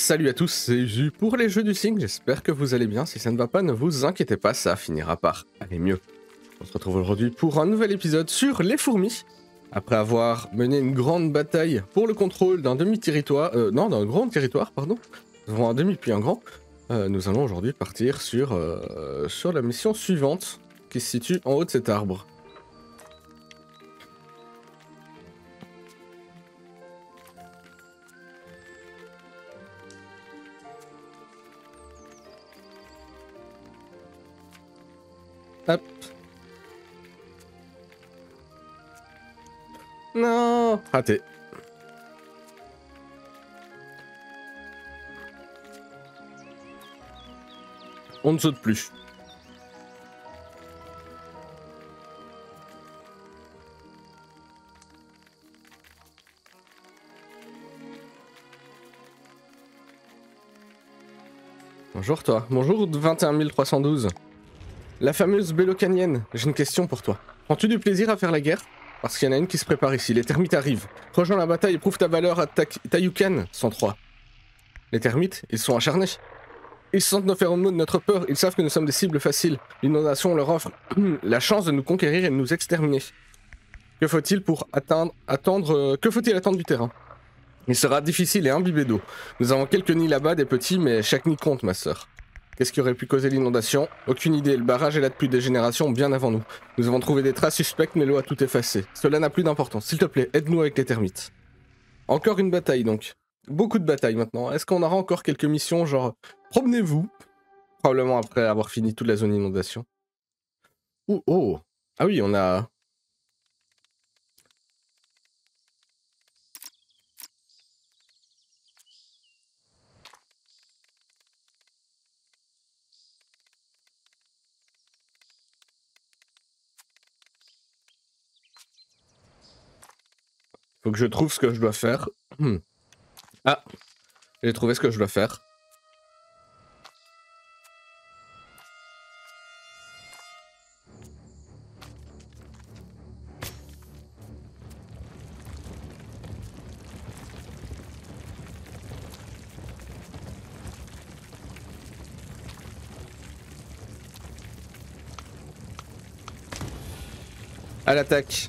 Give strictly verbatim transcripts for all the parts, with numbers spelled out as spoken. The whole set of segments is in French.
Salut à tous, c'est Ju pour les jeux du cygne, j'espère que vous allez bien. Si ça ne va pas, ne vous inquiétez pas, ça finira par aller mieux. On se retrouve aujourd'hui pour un nouvel épisode sur les fourmis. Après avoir mené une grande bataille pour le contrôle d'un demi-territoire, euh, non, d'un grand territoire, pardon, nous avons un demi puis un grand, euh, nous allons aujourd'hui partir sur, euh, sur la mission suivante qui se situe en haut de cet arbre. Hop. Non, raté. On ne saute plus. Bonjour toi. Bonjour vingt et un mille trois cent douze. La fameuse Bélocanienne, j'ai une question pour toi. Prends-tu du plaisir à faire la guerre? Parce qu'il y en a une qui se prépare ici, les termites arrivent. Rejoins la bataille et prouve ta valeur à Tayukan, cent trois. Les termites, ils sont acharnés. Ils sentent nos phéromones, notre peur, ils savent que nous sommes des cibles faciles. L'inondation leur offre la chance de nous conquérir et de nous exterminer. Que faut-il pour atteindre, attendre, euh, que faut-il attendre du terrain? Il sera difficile et imbibé d'eau. Nous avons quelques nids là-bas, des petits, mais chaque nid compte, ma sœur. Qu'est-ce qui aurait pu causer l'inondation? Aucune idée, le barrage est là depuis des générations bien avant nous. Nous avons trouvé des traces suspectes, mais l'eau a tout effacé. Cela n'a plus d'importance. S'il te plaît, aide-nous avec les termites. Encore une bataille donc. Beaucoup de batailles maintenant. Est-ce qu'on aura encore quelques missions, genre promenez-vous? Probablement après avoir fini toute la zone inondation. Ouh, oh! Ah oui, on a... Faut que je trouve ce que je dois faire. Hmm. Ah, j'ai trouvé ce que je dois faire. À l'attaque.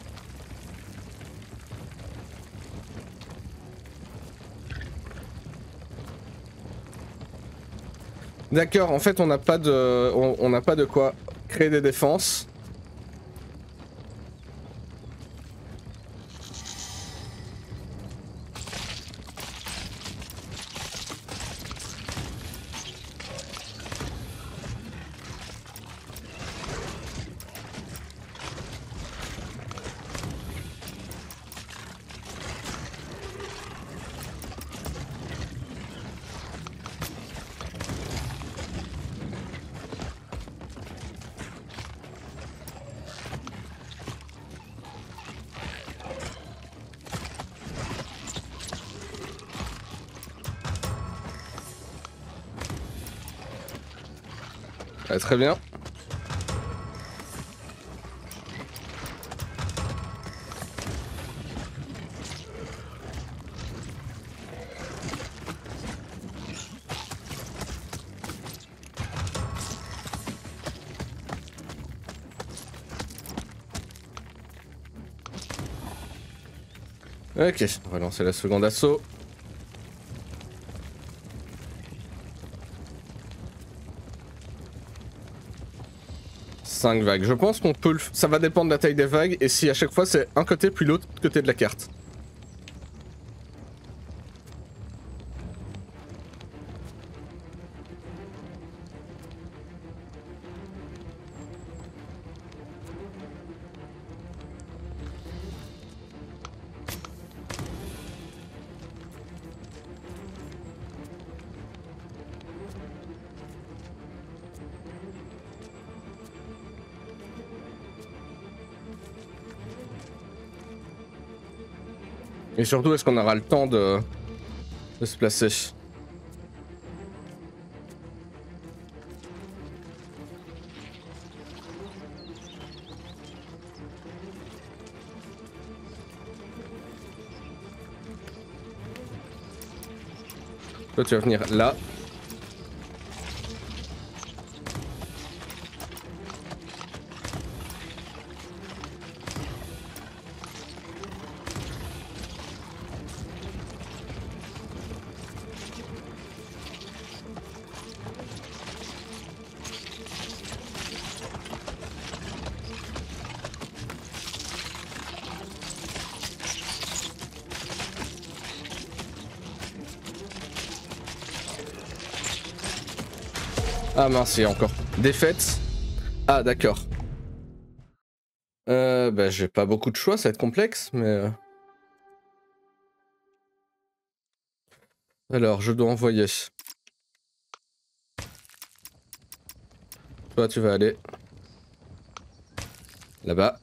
D'accord, en fait on n'a pas de, on n'a pas de quoi créer des défenses. Ah, très bien. Ok, on va lancer la seconde assaut. cinq vagues. Je pense qu'on peut le... Ça va dépendre de la taille des vagues et si à chaque fois c'est un côté puis l'autre côté de la carte. Et surtout, est-ce qu'on aura le temps de, de se placer? Toi tu vas venir là. Ah mince, il y a encore défaite. Ah d'accord. Euh, bah j'ai pas beaucoup de choix, ça va être complexe, mais... euh. Alors, je dois envoyer. Toi, tu vas aller là-bas.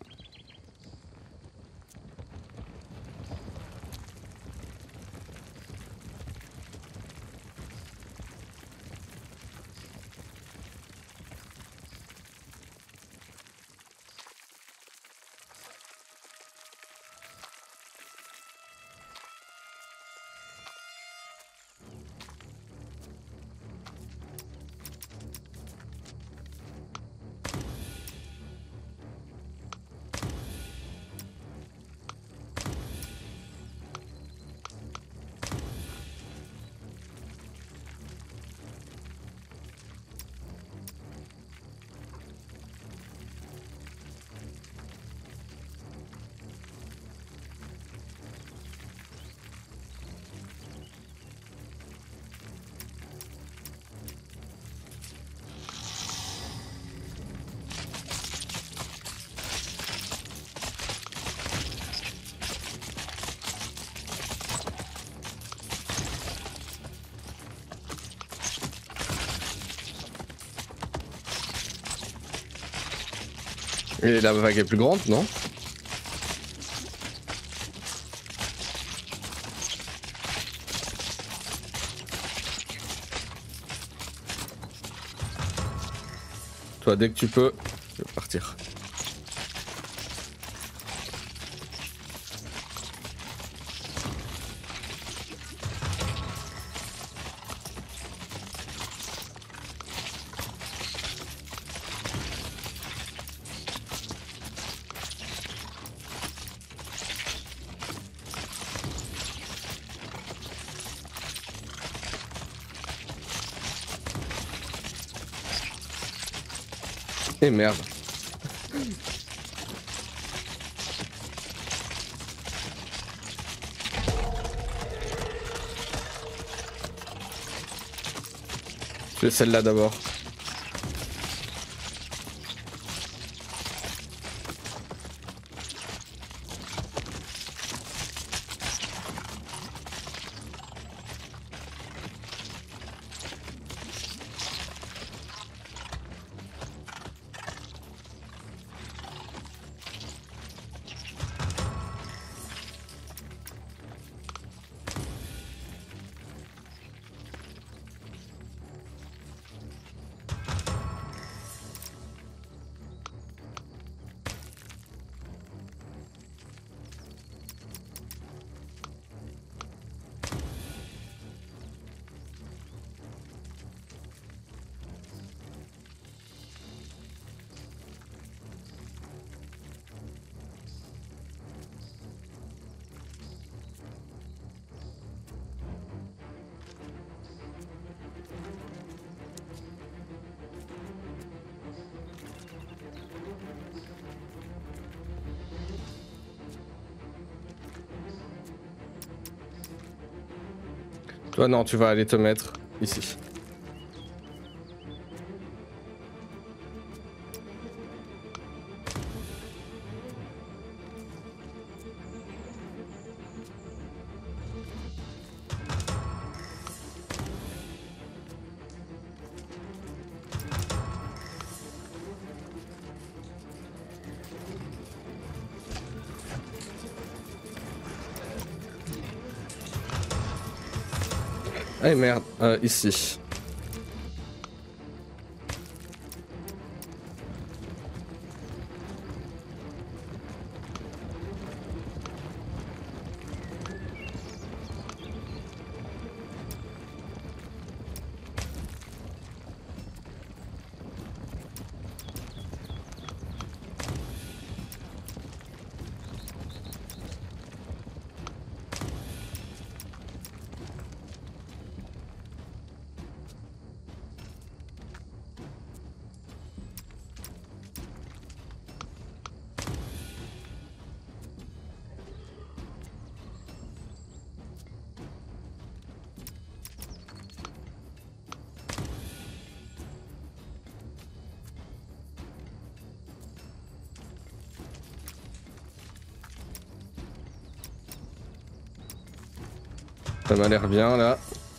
Et la vague est plus grande, non? Toi, dès que tu peux, je vais partir. Et merde. Je fais celle-là d'abord. Toi non, tu vas aller te mettre ici. Eh merde, euh, ici. Ça m'a l'air bien là.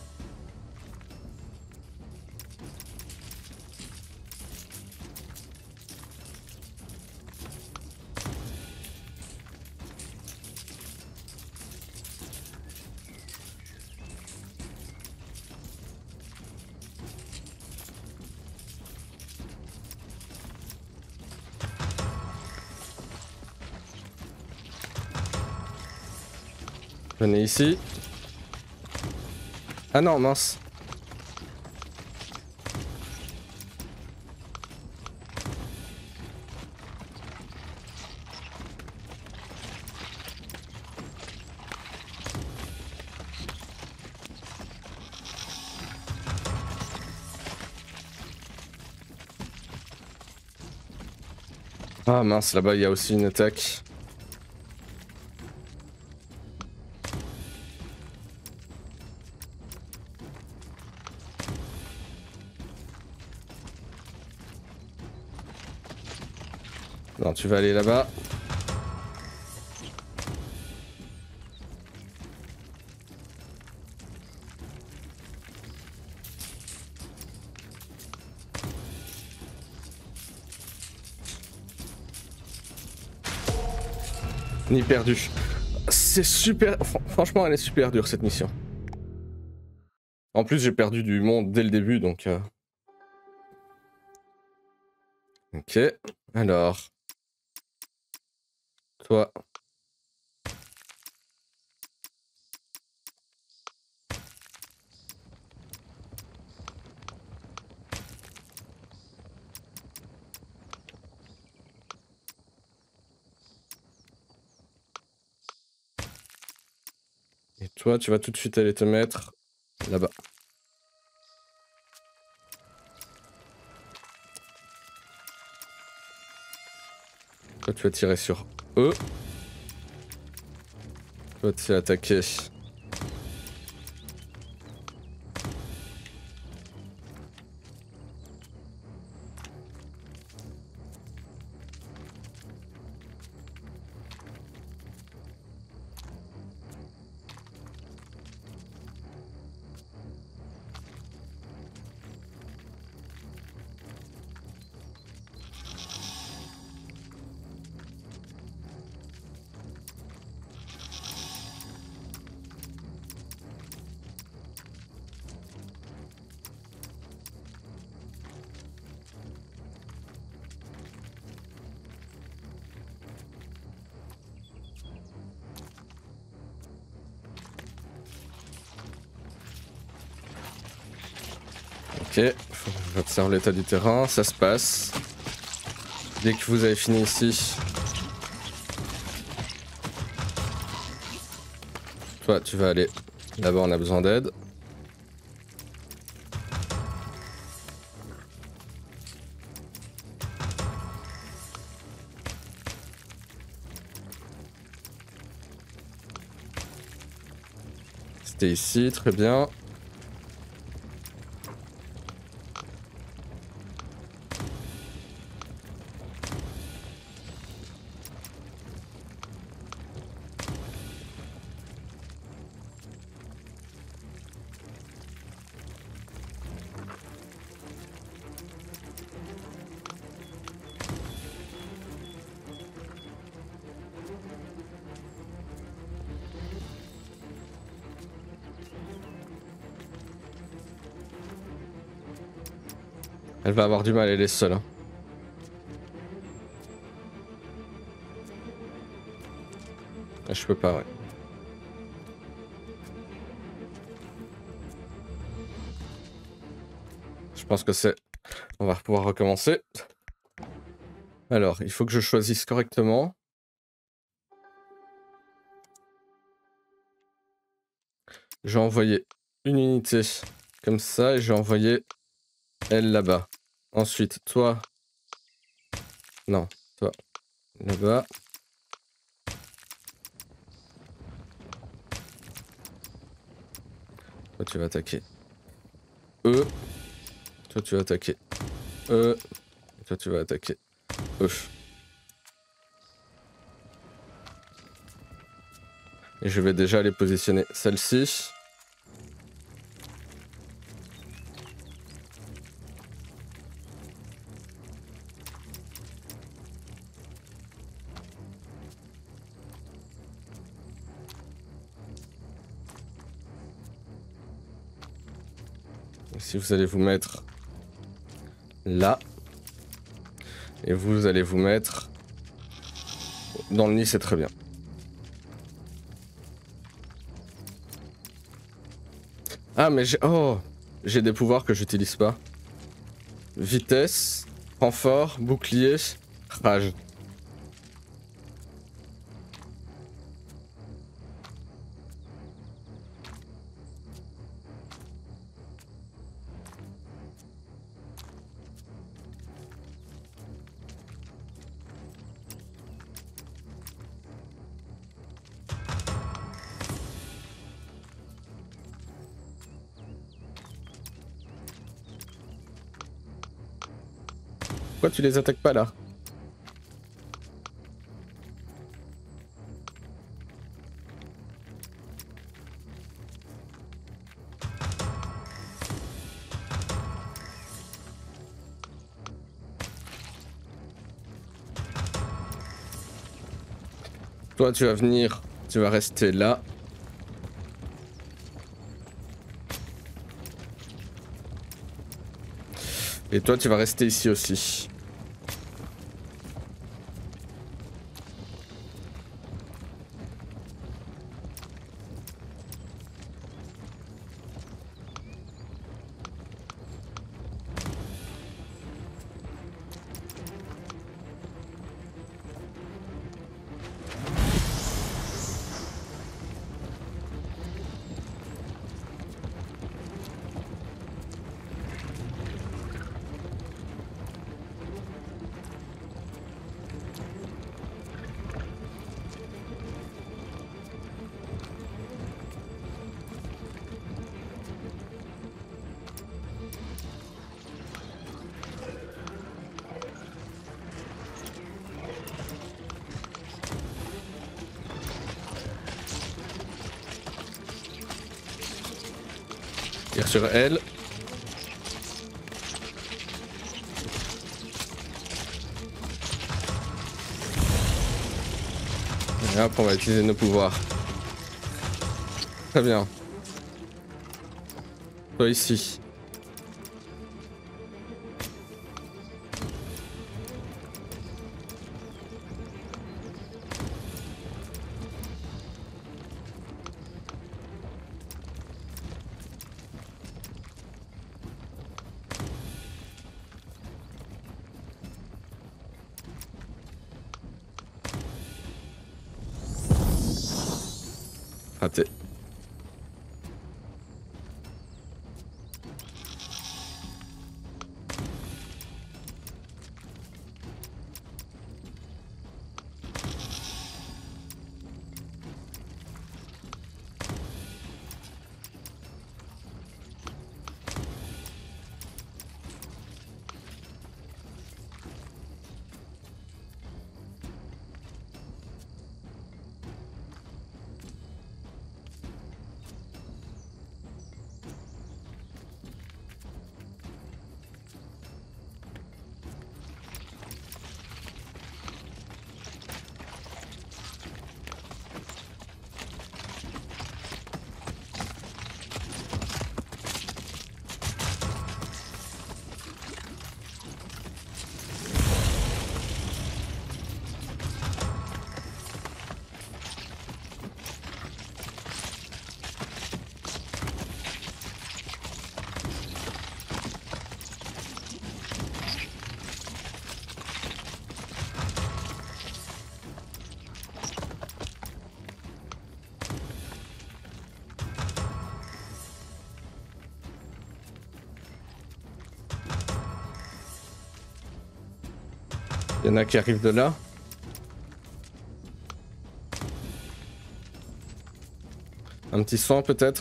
Venez ici. Ah non, mince. Ah mince, là-bas il y a aussi une attaque. Non, tu vas aller là-bas. Ni perdu. C'est super... Franchement, elle est super dure cette mission. En plus, j'ai perdu du monde dès le début, donc... Euh... Ok, alors... Toi... Et toi, tu vas tout de suite aller te mettre là-bas. Toi, tu vas tirer sur eux. Toi, tu vas attaquer. Ok, j'observe l'état du terrain, ça se passe. Dès que vous avez fini ici... Toi, tu vas aller là-bas, on a besoin d'aide. C'était ici, très bien. Elle va avoir du mal, elle est seule. Hein. Je peux pas, ouais. Je pense que c'est... On va pouvoir recommencer. Alors, il faut que je choisisse correctement. J'ai envoyé une unité comme ça et j'ai envoyé elle là-bas. Ensuite, toi... Non, toi là-bas. Toi, tu vas attaquer eux. Toi, tu vas attaquer eux. Et toi, tu vas attaquer eux. Et je vais déjà aller positionner celle-ci. Ici vous allez vous mettre là. Et vous allez vous mettre dans le nid, c'est très bien. Ah mais j'ai... Oh, j'ai des pouvoirs que j'utilise pas. Vitesse, renfort, bouclier, rage. Pourquoi tu les attaques pas là? Toi tu vas venir, tu vas rester là. Et toi tu vas rester ici aussi. Tire sur elle. Et hop, on va utiliser nos pouvoirs. Très bien. Toi ici. Raté. Il y en a qui arrivent de là. Un petit sang peut-être.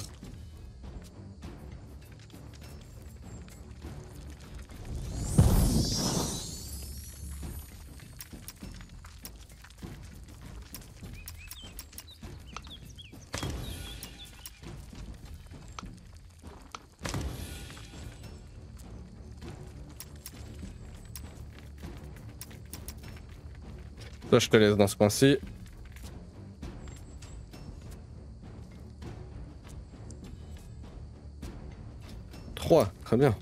Toi, je te laisse dans ce coin-ci. Trois, très très bien.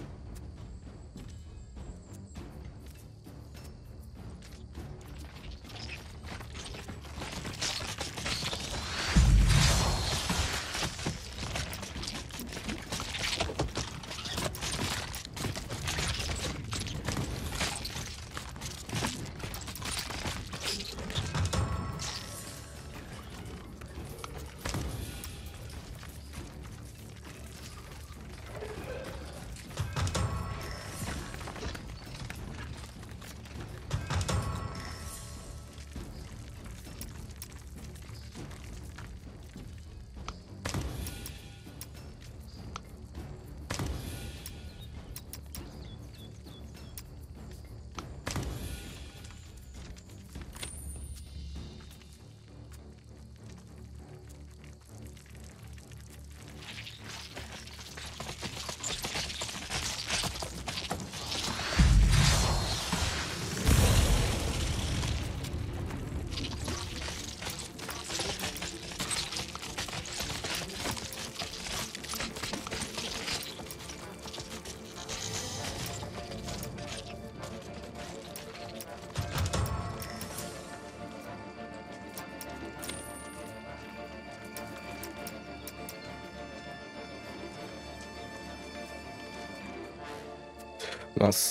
Mince.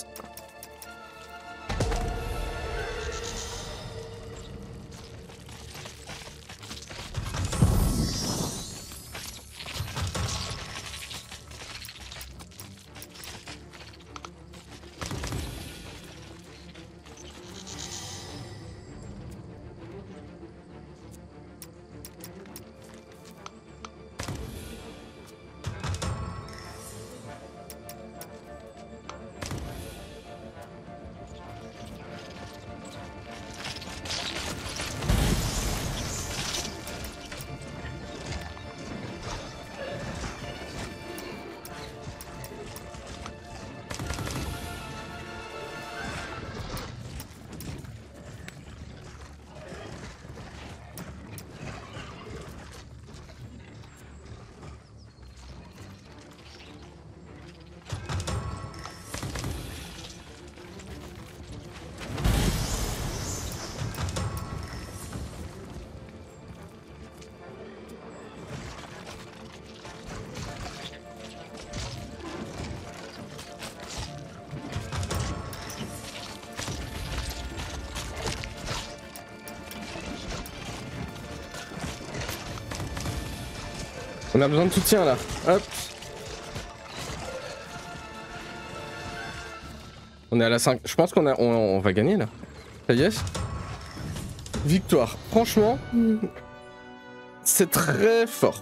On a besoin de soutien là. Hop. On est à la cinq. Je pense qu'on a, on, on va gagner là. Ça y est. Victoire. Franchement, c'est très fort.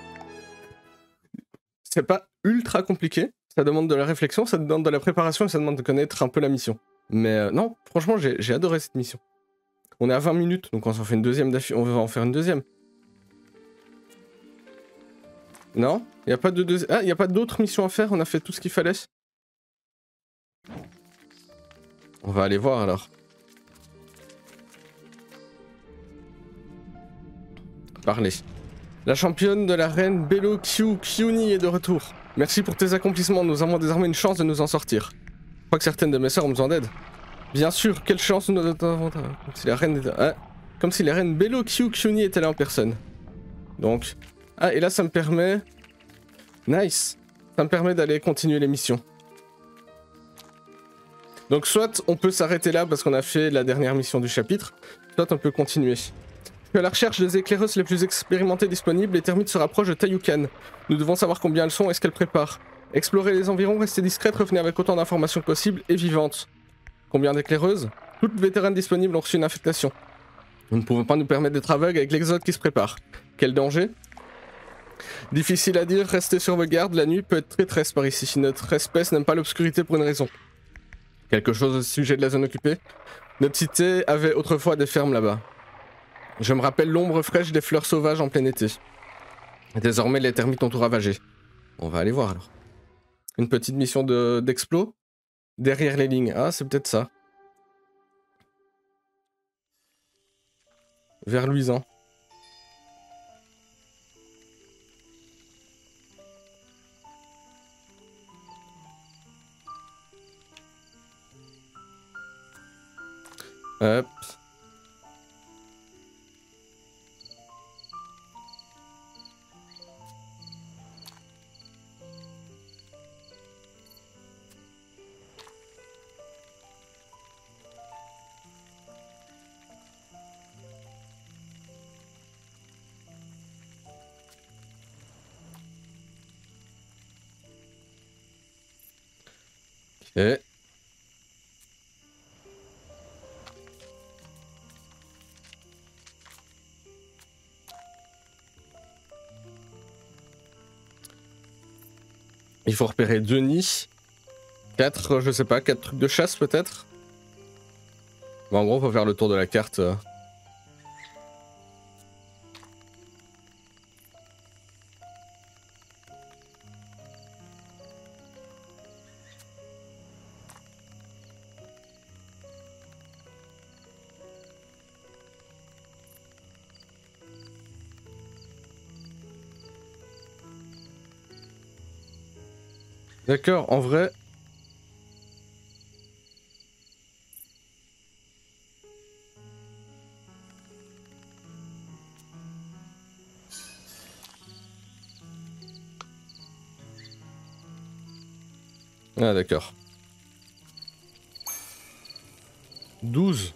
C'est pas ultra compliqué. Ça demande de la réflexion, ça demande de la préparation et ça demande de connaître un peu la mission. Mais euh, non, franchement, j'ai adoré cette mission. On est à vingt minutes, donc on s'en fait une deuxième d'affilée. On va en faire une deuxième. Non, il n'y a pas de deuxi... ah, il n'y a pas d'autres missions à faire, on a fait tout ce qu'il fallait. On va aller voir alors. Parlez. La championne de la reine Bello Q Kyuni est de retour. Merci pour tes accomplissements, nous avons désormais une chance de nous en sortir. Je crois que certaines de mes sœurs ont besoin d'aide. Bien sûr, quelle chance nous avons... Comme si la reine... Ah, comme si la reine Bello Q Kyuni était là en personne. Donc... Ah, et là ça me permet... Nice. Ça me permet d'aller continuer les missions. Donc soit on peut s'arrêter là parce qu'on a fait la dernière mission du chapitre, soit on peut continuer. Je suis à la recherche des éclaireuses les plus expérimentées disponibles, les termites se rapprochent de Tayukan. Nous devons savoir combien elles sont et ce qu'elles préparent. Explorez les environs, restez discrètes, revenez avec autant d'informations que possible et vivantes. Combien d'éclaireuses? Toutes vétéranes disponibles ont reçu une affectation. Nous ne pouvons pas nous permettre d'être aveugles avec l'exode qui se prépare. Quel danger? Difficile à dire, restez sur vos gardes, la nuit peut être traîtresse par ici. Notre espèce n'aime pas l'obscurité pour une raison. Quelque chose au sujet de la zone occupée? Notre cité avait autrefois des fermes là-bas. Je me rappelle l'ombre fraîche des fleurs sauvages en plein été. Désormais, les termites ont tout ravagé. On va aller voir alors. Une petite mission de d'explo derrière les lignes. Ah, c'est peut-être ça. Vers luisant. Hop. Ok. Il faut repérer deux nids. Quatre, je sais pas, quatre trucs de chasse peut-être. Bon, en gros, on va faire le tour de la carte. D'accord, en vrai... Ah d'accord. douze.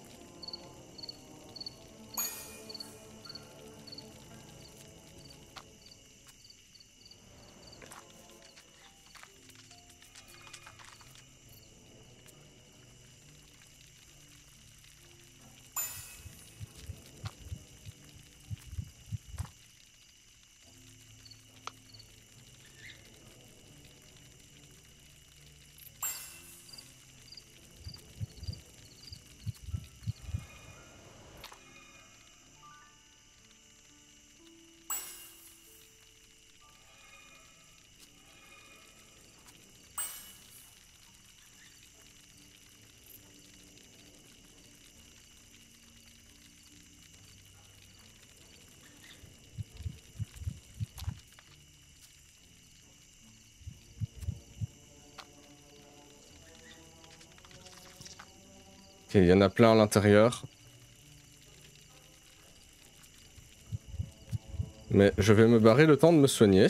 Ok, il y en a plein à l'intérieur. Mais je vais me barrer le temps de me soigner.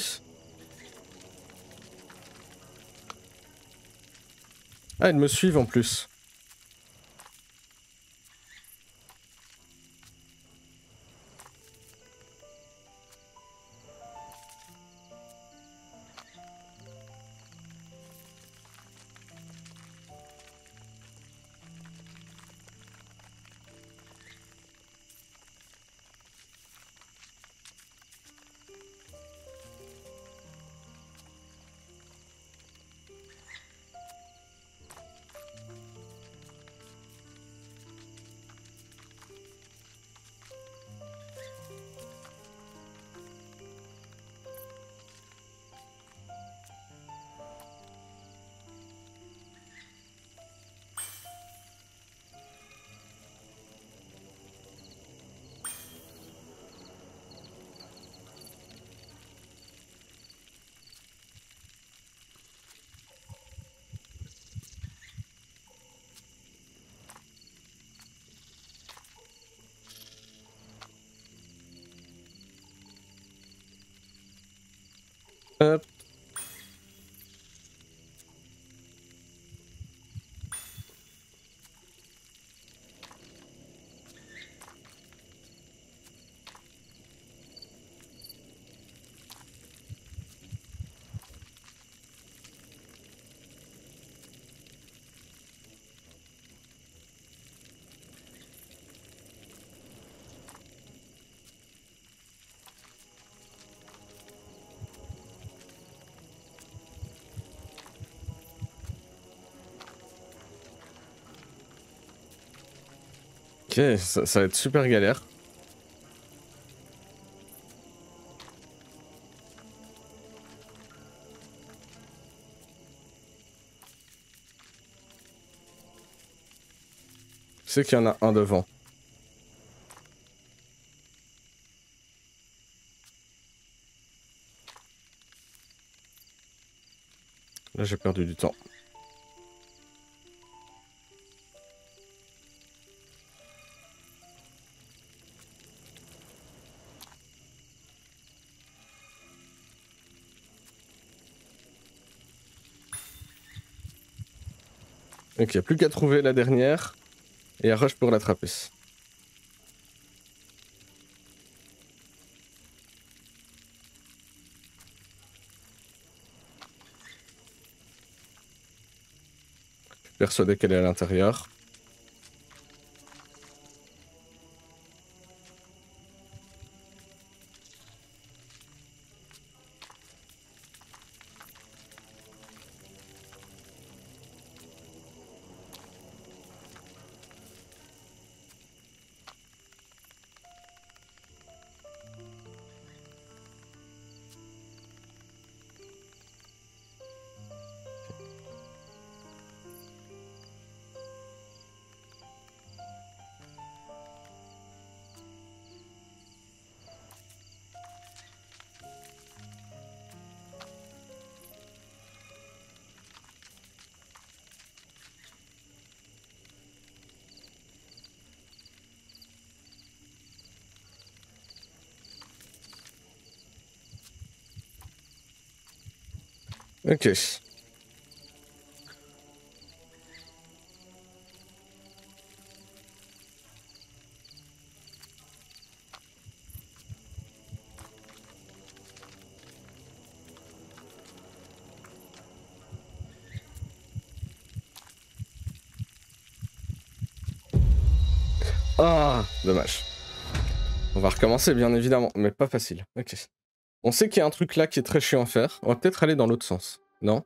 Ah, ils me suivent en plus. Hop. Ok, ça, ça va être super galère. Je sais qu'il y en a un devant. Là, j'ai perdu du temps. Ok, plus qu'à trouver la dernière et à rush pour l'attraper. Je suis persuadé qu'elle est à l'intérieur. Ok. Ah, dommage. On va recommencer bien évidemment, mais pas facile. Ok. On sait qu'il y a un truc là qui est très chiant à faire. On va peut-être aller dans l'autre sens. Non?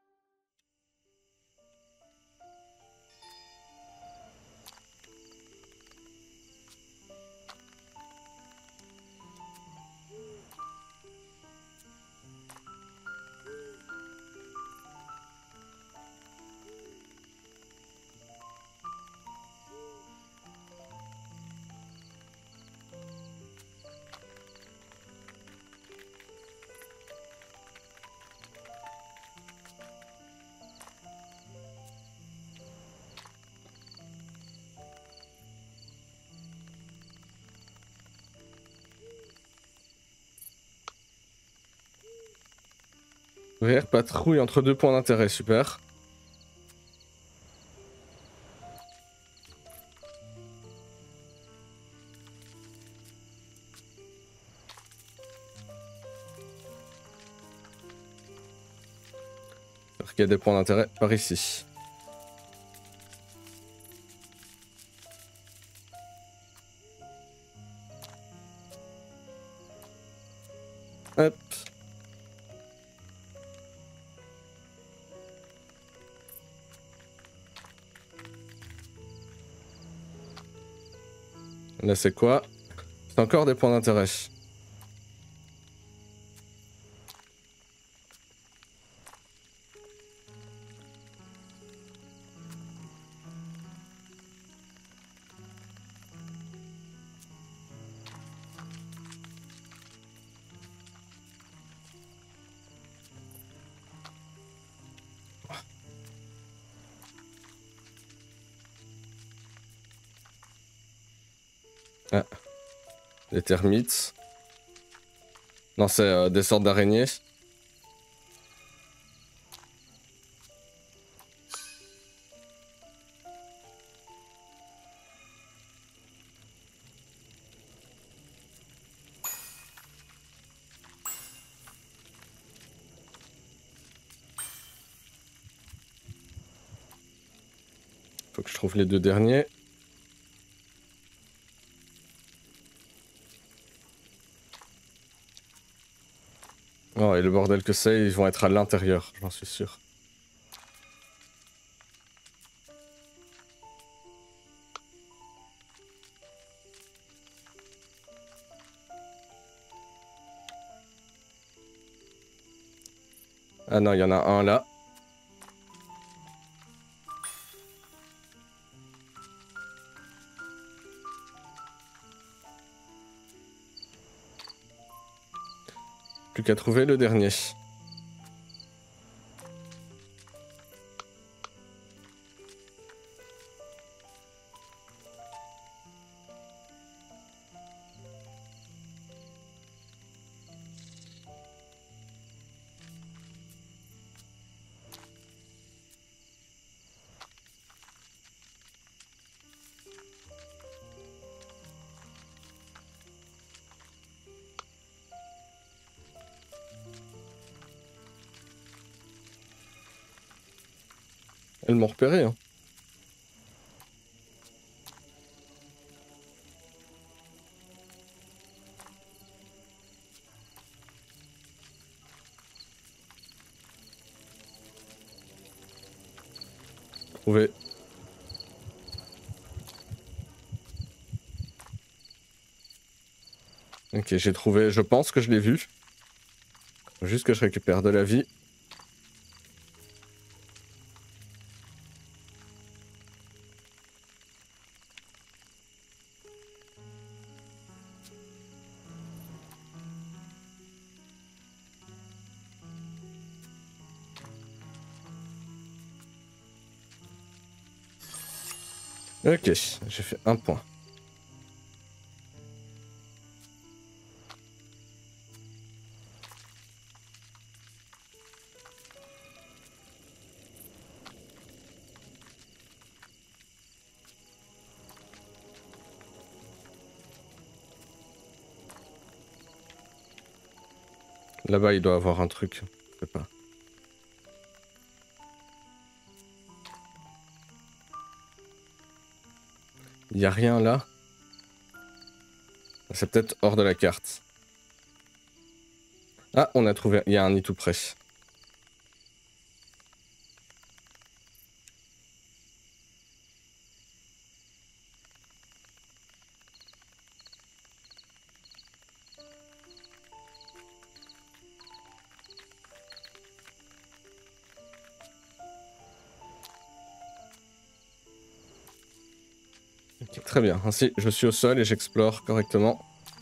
Vert, patrouille entre deux points d'intérêt, super. J'espère qu'il y a des points d'intérêt par ici. Hop. Là c'est quoi? C'est encore des points d'intérêt. Ah. Des termites. Non, c'est euh, des sortes d'araignées. Faut que je trouve les deux derniers. Oh, et le bordel que c'est, ils vont être à l'intérieur, j'en suis sûr. Ah non, il y en a un là. Plus qu'à trouver le dernier. Elles m'ont repéré, hein. Trouvé. Ok, j'ai trouvé. Je pense que je l'ai vu. Faut juste que je récupère de la vie. Ok, j'ai fait un point. Là-bas, il doit avoir un truc. Je sais pas. Il y a rien là. C'est peut-être hors de la carte. Ah, on a trouvé. Il y a un nid tout près. Okay, très bien. Ainsi, je suis au sol et j'explore correctement.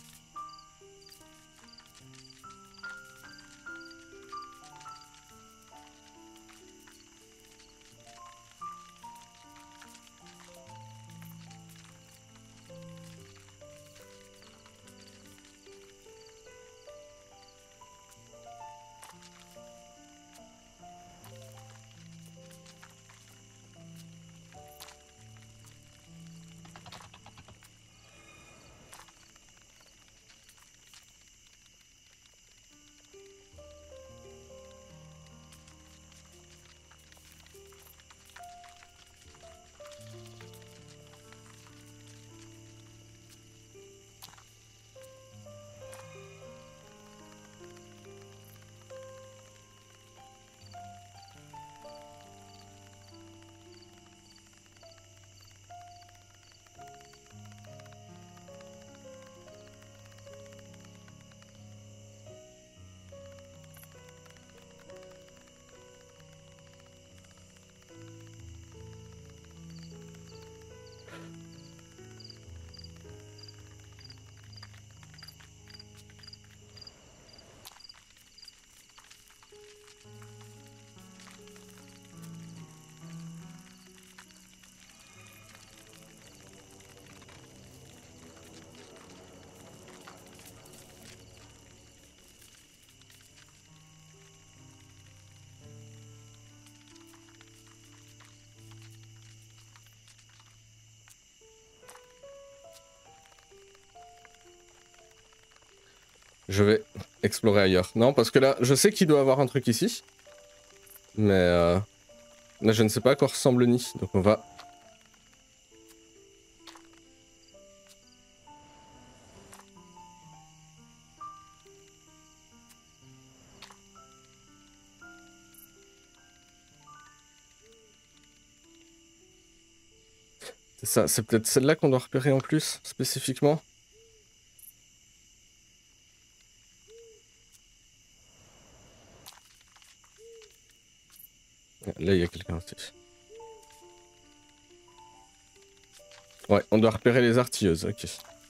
Je vais explorer ailleurs. Non, parce que là, je sais qu'il doit y avoir un truc ici. Mais euh, là, je ne sais pas à quoi ressemble le nid. Donc on va... C'est ça, c'est peut-être celle-là qu'on doit repérer en plus, spécifiquement. Là, il y a quelqu'un aussi. Ouais, on doit repérer les artilleuses, ok.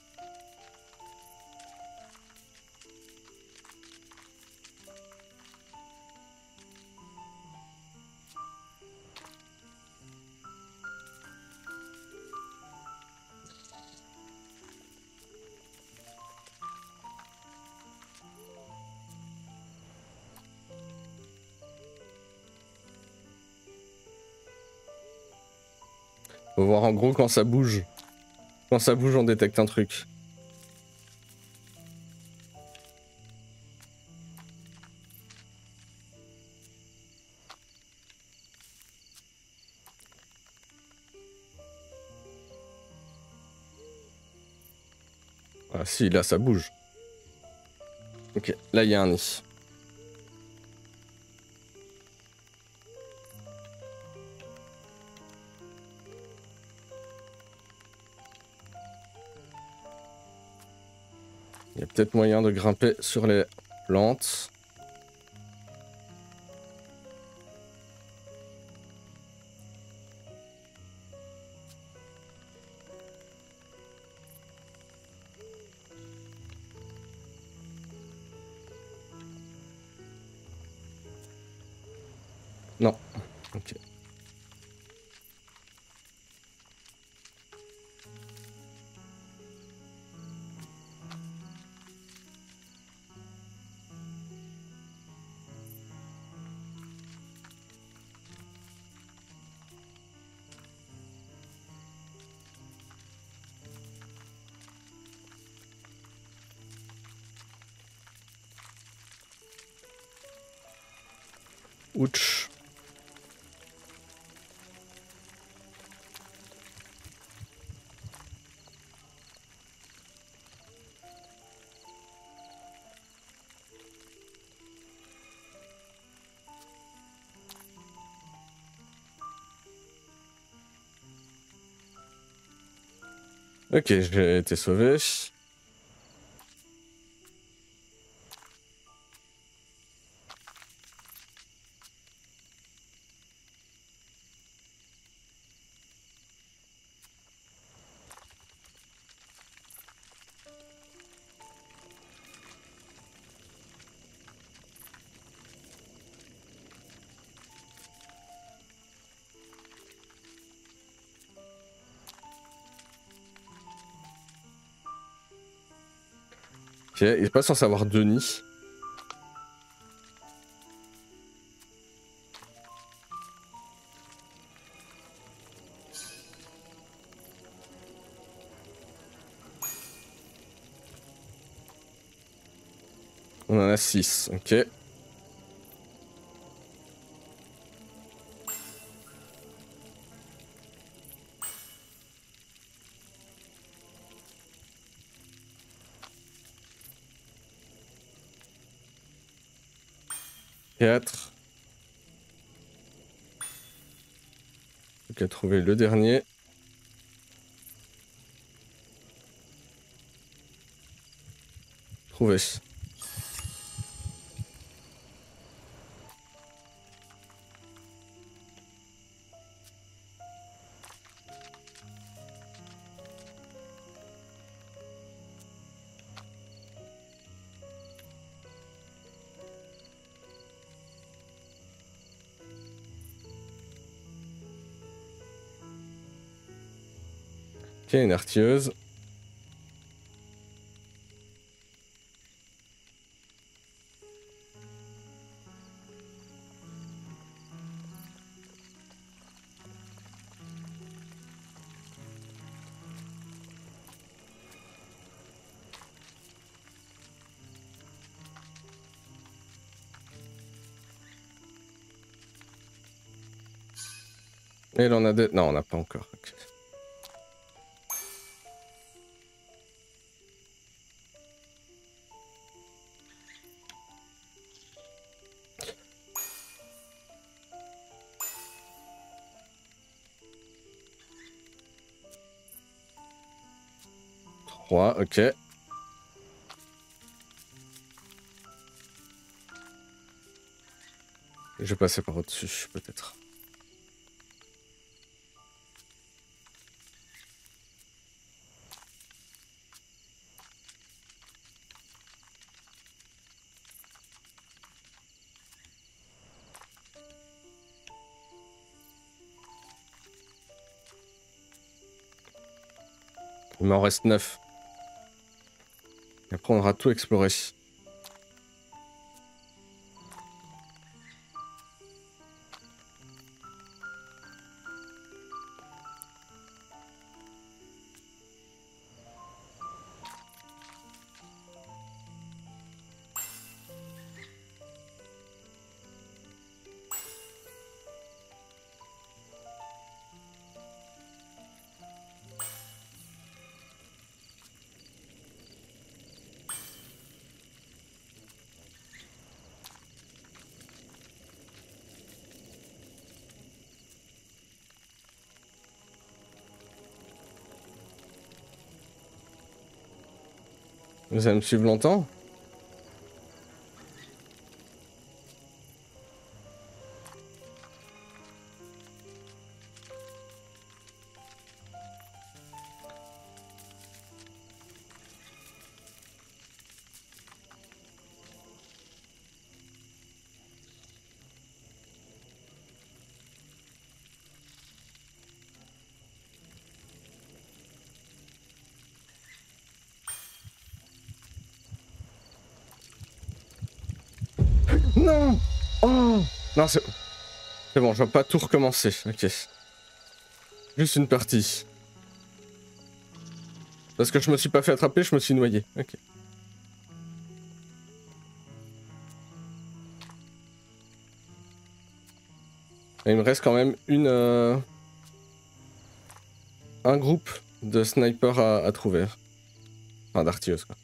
Faut voir en gros quand ça bouge. Quand ça bouge, on détecte un truc. Ah si, là ça bouge. Ok, là il y a un nid. Il y a peut-être moyen de grimper sur les plantes. Non. Ok. Ouch. Ok, j'ai été sauvé. Ok, il est pas censé avoir deux nids. On en a six, ok. quatre. Ok, trouver le dernier. Trouvé. Ok, une artilleuse. Et là on a des... Non, on n'a pas encore. Okay. trois, ok. Je vais passer par au-dessus, peut-être. Il m'en reste neuf. Et après, on aura tout exploré. Vous allez me suivre longtemps? Non! Oh! Non, c'est... C'est bon, je vais pas tout recommencer. Ok. Juste une partie. Parce que je me suis pas fait attraper, je me suis noyé. Ok. Et il me reste quand même une... Euh... un groupe de snipers à, à trouver. Enfin, d'artilleuses, quoi.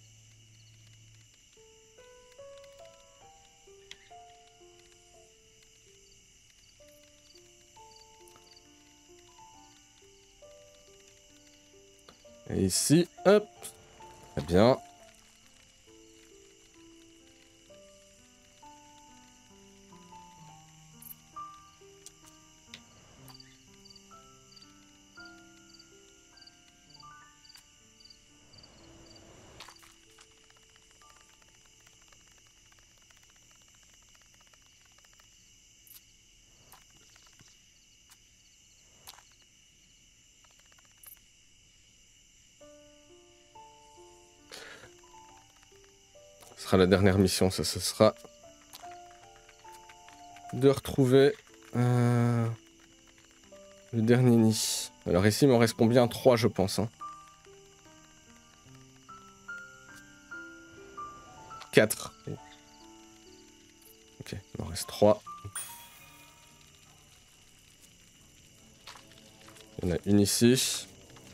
Et ici, hop. Très bien. Ce sera la dernière mission, ça, ce sera de retrouver euh, le dernier nid. Alors ici, il m'en reste combien? Trois, je pense. Hein. Quatre. Ok, il m'en reste trois. Il y en a une ici.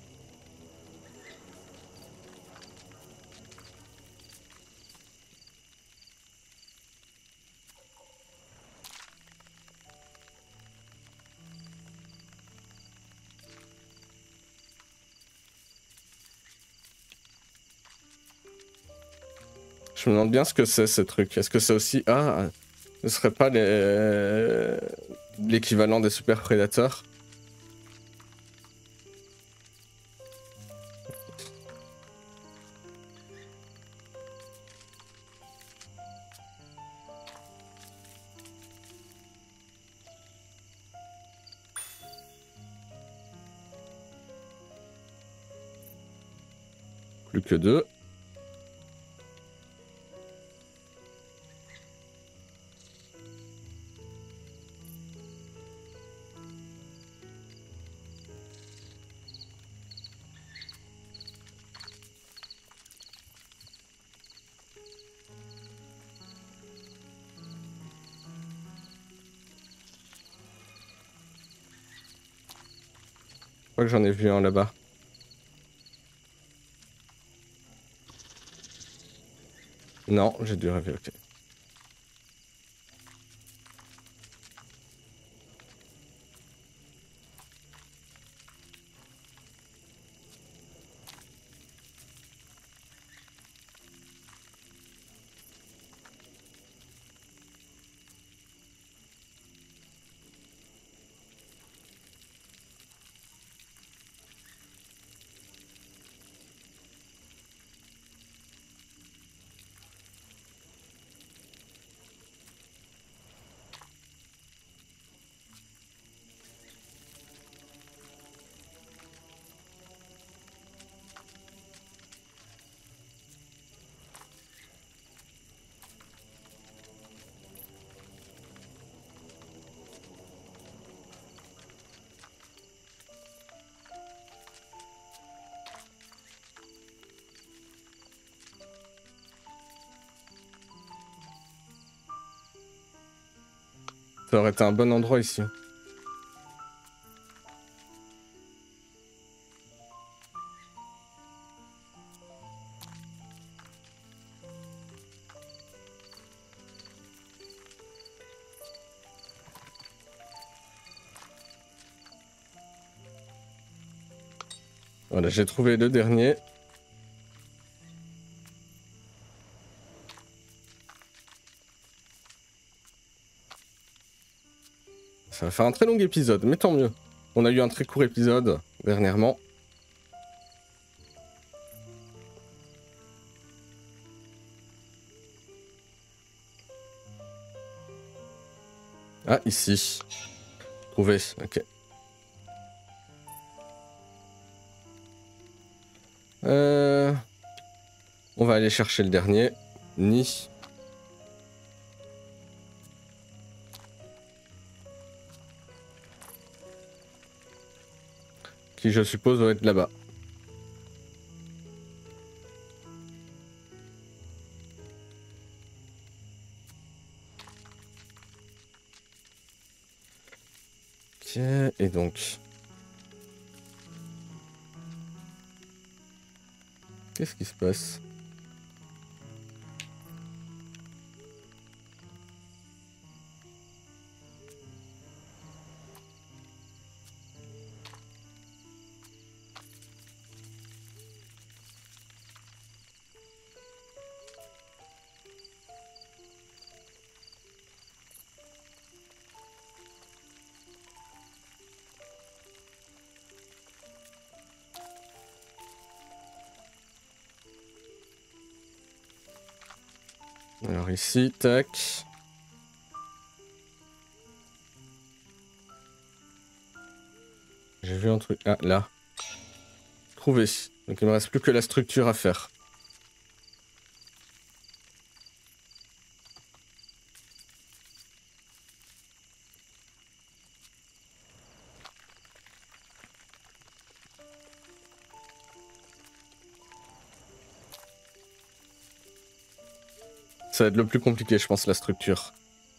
Je me demande bien ce que c'est, ce truc. Est-ce que c'est aussi... Ah, ce serait pas les... l'équivalent des super prédateurs? Plus que deux. Je crois que j'en ai vu un là-bas. Non, j'ai dû rêver, ok. Ça aurait été un bon endroit ici. Voilà, j'ai trouvé le dernier. Ça va faire un très long épisode, mais tant mieux. On a eu un très court épisode dernièrement. Ah, ici. Trouvé, ok. Euh... On va aller chercher le dernier. Nid. Qui, je suppose, doit être là-bas. Ok, et donc... Qu'est-ce qui se passe? Alors ici, tac. J'ai vu un truc... Ah, là. Trouvé. Donc il me reste plus que la structure à faire. Ça va être le plus compliqué, je pense, la structure.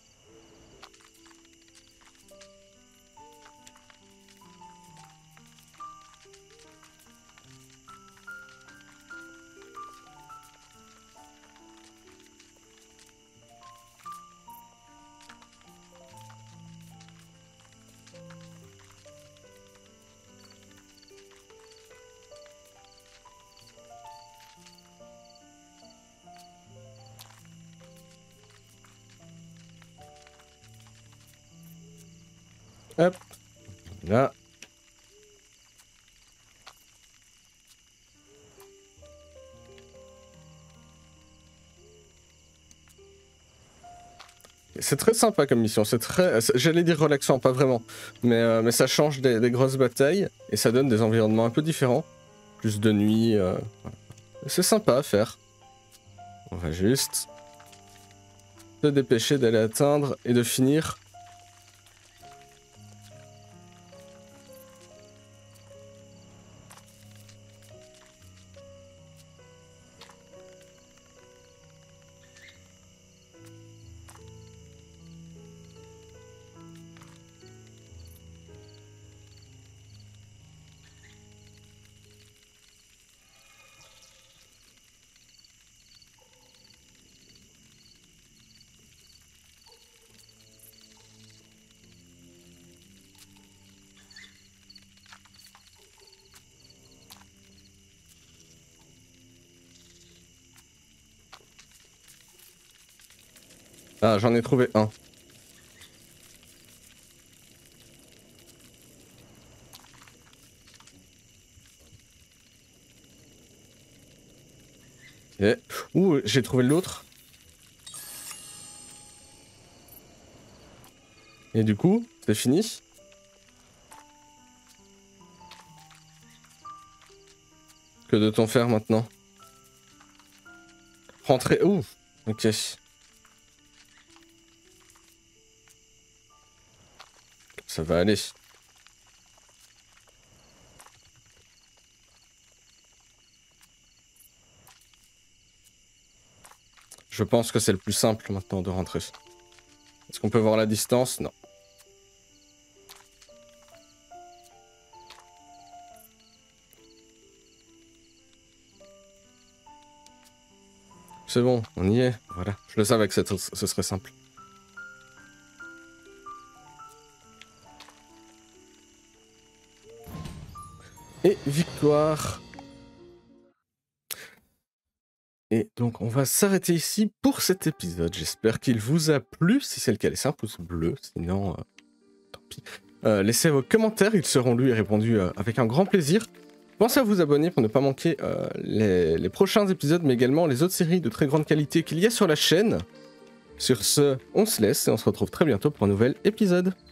Hop. Là. C'est très sympa comme mission, c'est très... J'allais dire relaxant, pas vraiment. Mais, euh, mais ça change des, des grosses batailles, et ça donne des environnements un peu différents. Plus de nuit, euh... c'est sympa à faire. On va juste... se dépêcher d'aller atteindre et de finir. Ah, j'en ai trouvé un. Ok. Ouh, j'ai trouvé l'autre. Et du coup, c'est fini. Que de-t-on faire maintenant? Rentrer... Ouh, ok. Ça va aller. Je pense que c'est le plus simple maintenant de rentrer. Est-ce qu'on peut voir la distance? Non. C'est bon, on y est. Voilà. Je le savais que ce serait simple. Et victoire. Et donc on va s'arrêter ici pour cet épisode. J'espère qu'il vous a plu. Si c'est le cas, laissez un pouce bleu. Sinon, euh, Puis, euh, laissez vos commentaires, ils seront lus et répondus euh, avec un grand plaisir. Pensez à vous abonner pour ne pas manquer euh, les, les prochains épisodes, mais également les autres séries de très grande qualité qu'il y a sur la chaîne. Sur ce, on se laisse et on se retrouve très bientôt pour un nouvel épisode.